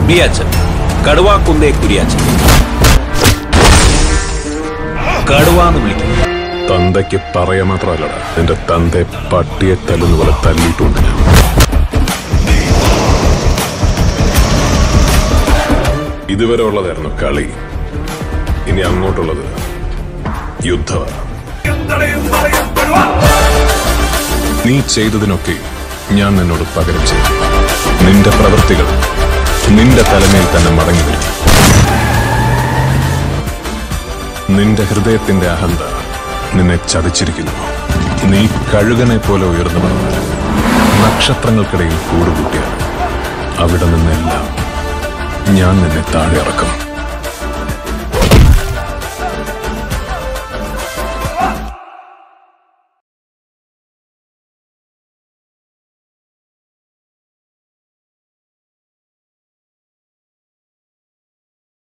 കുരിയാച്ചൻ, കടുവാക്കുന്തേ കുരിയാച്ചൻ. കടുവാന്ന് വിളിക്കും. തന്തയ്ക്ക് പറയാ മാത്രമല്ലടാ, എന്റെ തന്തയെ പട്ടിയെ തല്ലുന്ന പോലെ തല്ലിയിട്ടുണ്ട് ഞാൻ. ഇതുവരെ ഉള്ളതായിരുന്നു കളി. ഇനി അങ്ങോട്ടുള്ളത് യുദ്ധമാണ്. നീ ചെയ്തതിനൊക്കെ ഞാൻ നിന്നോട് പകരം ചെയ്യും. നിന്റെ പ്രവൃത്തികൾ നിന്റെ തലമേൽ തന്നെ മടങ്ങി വരും. നിന്റെ ഹൃദയത്തിന്റെ അഹന്ത നിന്നെ ചതിച്ചിരിക്കുന്നു. നീ കഴുകനെ പോലെ ഉയർന്നു വന്നാൽ, നക്ഷത്രങ്ങൾക്കിടയിൽ കൂടുകൂട്ടിയാൽ അവിടെ നിന്നെല്ലാം ഞാൻ നിന്നെ താഴെ ഇറക്കും.